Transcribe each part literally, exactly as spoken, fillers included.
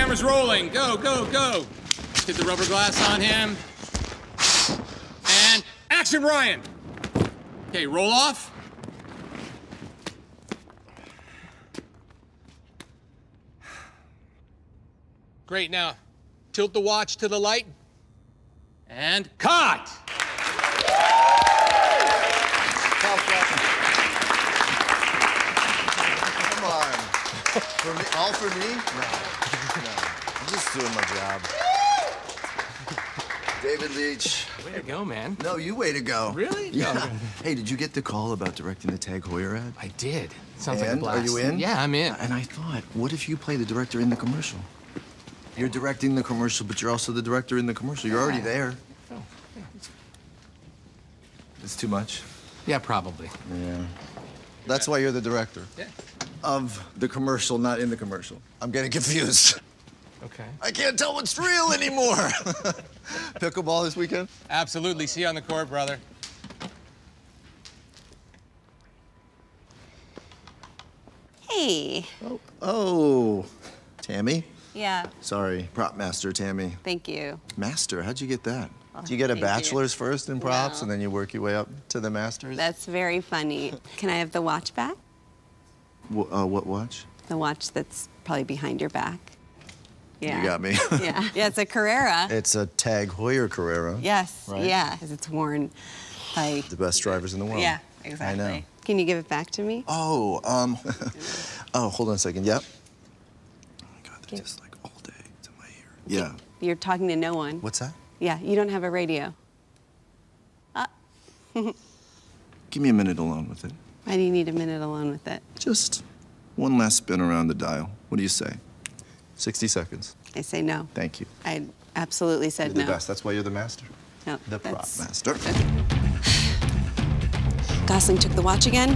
camera's rolling. Go, go, go. Get the rubber glass on him. And action, Ryan. Okay, roll off. Great, now tilt the watch to the light. And cut! Come on. For me, all for me? No. No. I'm just doing my job. David Leach. Way to go, man. No, you way to go. Really? Yeah. No. Hey, did you get the call about directing the TAG Heuer ad? I did. Sounds and? like a blast. Are you in? Yeah, I'm in. And I thought, what if you play the director in the commercial? You're directing the commercial, but you're also the director in the commercial. You're already there. Oh, yeah. It's too much? Yeah, probably. Yeah. That's why you're the director. Yeah. Of the commercial, not in the commercial. I'm getting confused. Okay. I can't tell what's real anymore. Pickleball this weekend? Absolutely. See you on the court, brother. Hey. Oh, oh. Tammy? Yeah. Sorry, prop master Tammy. Thank you. Master, how'd you get that? Oh, Do you get a thank bachelor's you. first in props No. and then you work your way up to the master's? That's very funny. Can I have the watch back? W uh, what watch? The watch that's probably behind your back. Yeah. You got me. Yeah. Yeah, it's a Carrera. It's a TAG Heuer Carrera. Yes. Right? Yeah, because it's worn by... The best drivers in the world. Yeah, exactly. I know. Can you give it back to me? Oh, um... oh, hold on a second. Yep. Oh, my God, they're Yeah. just like all day to my ear. Yeah. You're talking to no one. What's that? Yeah, you don't have a radio. Uh. Give me a minute alone with it. Why do you need a minute alone with it? Just one last spin around the dial. What do you say? sixty seconds. I say no. Thank you. I absolutely said You're the no. best. That's why you're the master. No, The prop that's- master. Gosling took the watch again.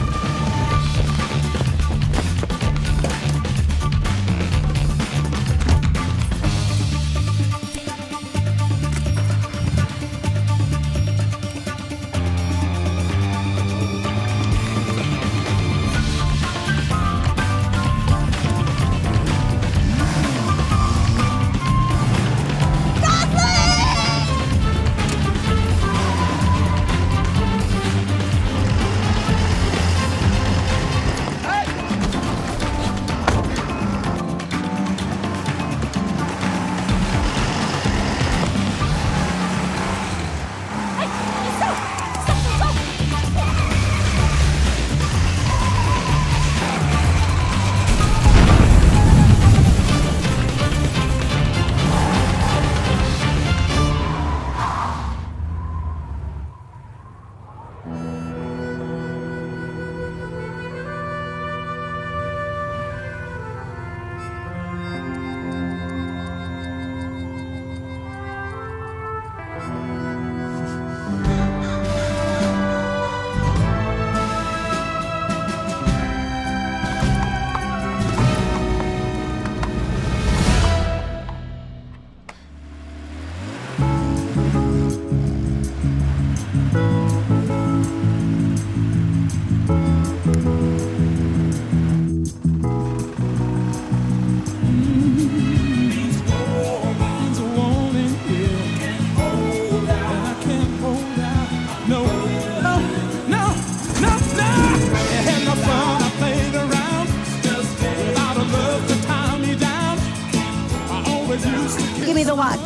Give me the watch.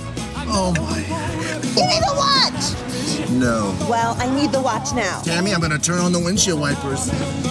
Oh, my. Give me the watch! No. Well, I need the watch now. Tammy, I'm going to turn on the windshield wipers.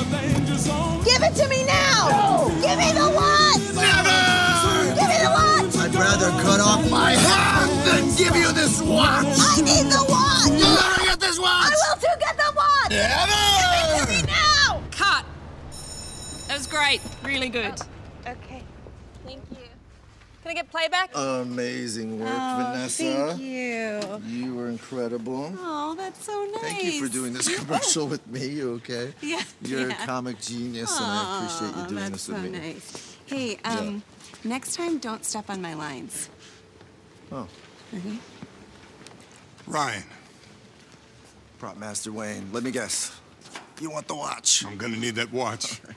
Give it to me now! No. Give me the watch! Never! Give me the watch! I'd rather cut off my hand than give you this watch! I need the watch! You gotta get this watch! I will too get the watch! Never! Give it to me now! Cut. That was great. Really good. Oh, okay. Thank you. Can I get playback? Amazing work, Oh, Vanessa. thank you. You were incredible. Oh, that's so nice. Thank you for doing this commercial with me. You okay? Yeah. You're yeah. a comic genius, and I appreciate you doing that's this with so me. nice. Hey, um, next time, don't step on my lines. Oh. Okay. Ryan, Prop Master Wayne, let me guess. You want the watch? I'm gonna need that watch.